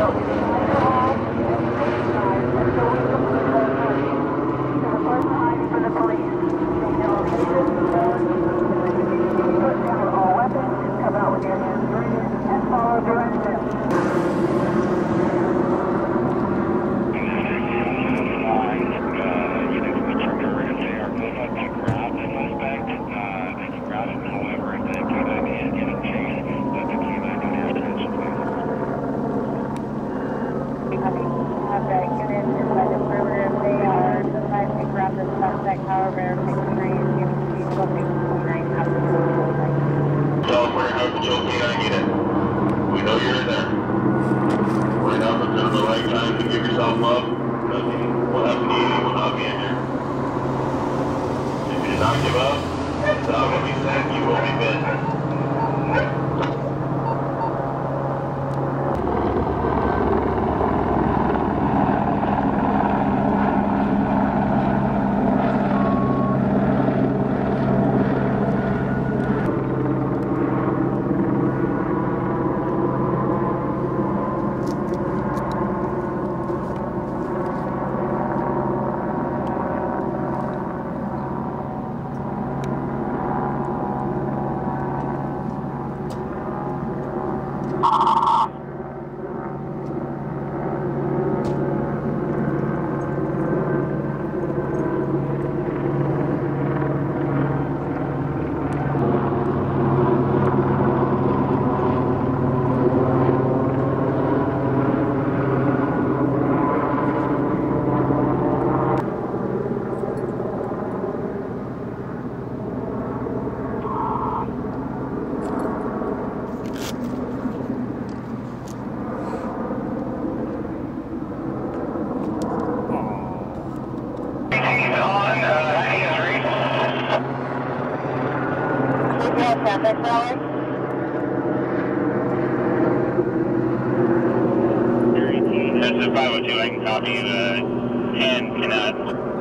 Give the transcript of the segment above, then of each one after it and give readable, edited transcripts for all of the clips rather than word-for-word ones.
That's a 502, I can copy the 10 cannot.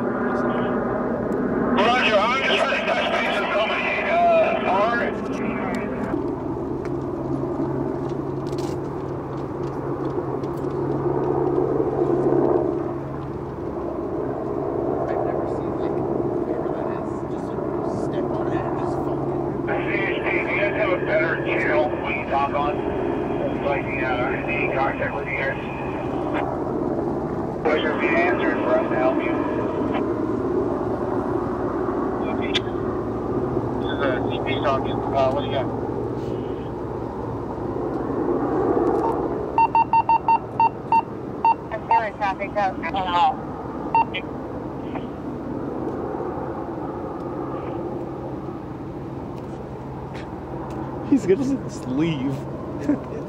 Roger, I'm just trying to touch base with somebody, hard. I've never seen, like, whatever that is, just a step on it and just fucking... CHP, do you guys have a better channel when you talk on? Like the contact with you guys? Pleasure if you answered for us to help you. This is a CP talking. What do you got? I'm feeling traffic out. I don't know. He's gonna just leave.